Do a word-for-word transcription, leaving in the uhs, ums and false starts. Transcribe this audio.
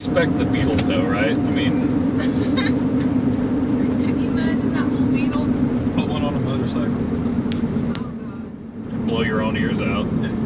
Expect the Beetle though, right? I mean, Could you imagine that little beetle? Put one on a motorcycle. Oh god. blow your own ears out.